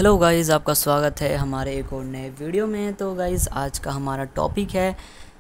Hello guys, आपका स्वागत है हमारे एक और नए वीडियो में। तो गाइस आज का हमारा टॉपिक है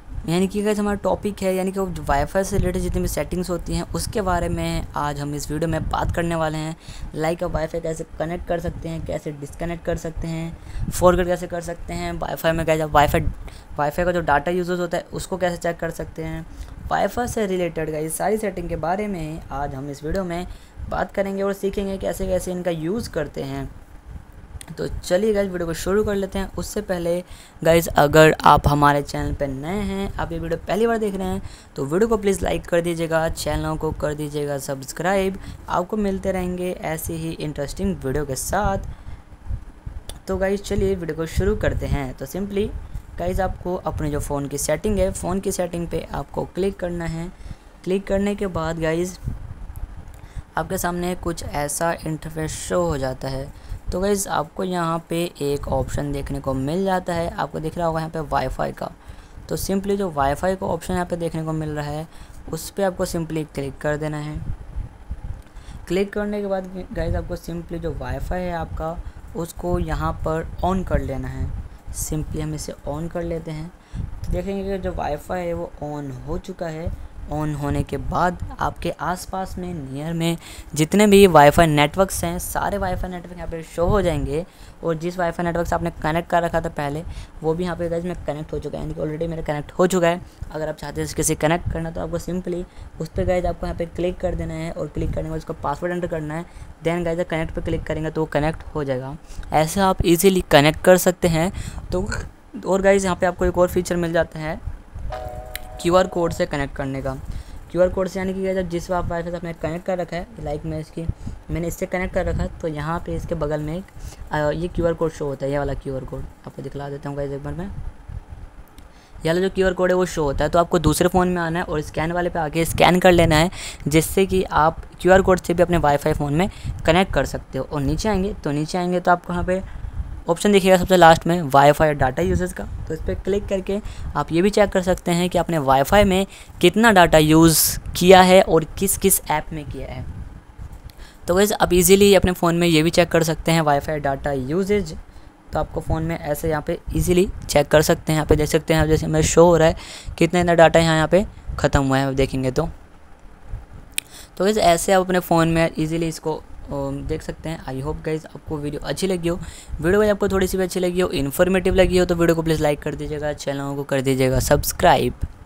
यानी कि जो वाईफाई से रिलेटेड जितनी भी सेटिंग्स होती हैं उसके बारे में आज हम इस वीडियो में बात करने वाले हैं। लाइक वाईफाई कैसे कनेक्ट कर सकते हैं, कैसे डिस्कनेक्ट कर सकते हैं, फॉरवर्ड कैसे कर सकते हैं, वाईफाई में क्या वाईफाई का जो डाटा यूजेस होता है उसको कैसे चेक कर सकते हैं। वाईफाई से रिलेटेड गाइस सारी सेटिंग के बारे में आज हम इस वीडियो में बात करेंगे और सीखेंगे कैसे कैसे इनका यूज़ करते हैं। तो चलिए गाइज वीडियो को शुरू कर लेते हैं। उससे पहले गाइज अगर आप हमारे चैनल पर नए हैं, आप ये वीडियो पहली बार देख रहे हैं तो वीडियो को प्लीज़ लाइक कर दीजिएगा, चैनल को कर दीजिएगा सब्सक्राइब। आपको मिलते रहेंगे ऐसे ही इंटरेस्टिंग वीडियो के साथ। तो गाइज चलिए वीडियो को शुरू करते हैं। तो सिंपली गाइज आपको अपने जो फ़ोन की सेटिंग है, फ़ोन की सेटिंग पे आपको क्लिक करना है। क्लिक करने के बाद गाइज आपके सामने कुछ ऐसा इंटरफेस शो हो जाता है। तो गाइज़ आपको यहाँ पे एक ऑप्शन देखने को मिल जाता है, आपको दिख रहा होगा यहाँ पे वाईफाई का। तो सिंपली जो वाईफाई का ऑप्शन यहाँ पे देखने को मिल रहा है उस पर आपको सिंपली क्लिक कर देना है। क्लिक करने के बाद गाइज़ आपको सिंपली जो वाईफाई है आपका उसको यहाँ पर ऑन कर लेना है। सिंपली हम इसे ऑन कर लेते हैं तो देखेंगे कि जो वाईफाई है वो ऑन हो चुका है। ऑन होने के बाद आपके आसपास में नियर में जितने भी वाईफाई नेटवर्क्स हैं सारे वाईफाई नेटवर्क यहाँ पे शो हो जाएंगे। और जिस वाईफाई नेटवर्क से आपने कनेक्ट कर रखा था पहले वो भी यहाँ पे गाइस में कनेक्ट हो चुका है, यानी कि ऑलरेडी मेरा कनेक्ट हो चुका है। अगर आप चाहते हैं किसी कनेक्ट करना तो आपको सिंपली उस पर गाइस आपको यहाँ पे क्लिक कर देना है और क्लिक करने के बाद उसका पासवर्ड एंटर करना है। देन गाइस कनेक्ट पर क्लिक करेंगे तो वो कनेक्ट हो जाएगा। ऐसे आप ईजिली कनेक्ट कर सकते हैं। तो और गाइस यहाँ पर आपको एक और फीचर मिल जाता है QR कोड से कनेक्ट करने का। QR कोड से यानी कि जब जिस वाईफाई से आपने कनेक्ट कर रखा है, लाइक मैंने इससे कनेक्ट कर रखा है तो यहाँ पे इसके बगल में एक ये QR कोड शो होता है। ये वाला QR कोड आपको दिखला देता हूँ गाइस एक बार मैं। ये वाला जो QR कोड है वो शो होता है। तो आपको दूसरे फ़ोन में आना है और स्कैन वाले पे आके स्कैन कर लेना है, जिससे कि आप QR कोड से भी अपने वाईफाई फ़ोन में कनेक्ट कर सकते हो। और नीचे आएंगे तो आपको यहाँ पे ऑप्शन दिखेगा सबसे लास्ट में वाईफाई और डाटा यूजेस का। तो इस पर क्लिक करके आप ये भी चेक कर सकते हैं कि आपने वाईफाई में कितना डाटा यूज़ किया है और किस किस ऐप में किया है। तो वैसे आप इजीली अपने फ़ोन में ये भी चेक कर सकते हैं वाईफाई डाटा यूजेज। तो आपको फ़ोन में ऐसे यहाँ पे इजीली चेक कर सकते हैं। यहाँ पे देख सकते हैं जैसे हमें शो हो रहा है कितना डाटा यहाँ पे ख़त्म हुआ है देखेंगे तो वैसे ऐसे आप अपने फ़ोन में इजीली इसको देख सकते हैं। आई होप गाइज आपको वीडियो अच्छी लगी हो। वीडियो आपको थोड़ी सी भी अच्छी लगी हो, इन्फॉर्मेटिव लगी हो तो वीडियो को प्लीज़ लाइक कर दीजिएगा, चैनल को कर दीजिएगा सब्सक्राइब।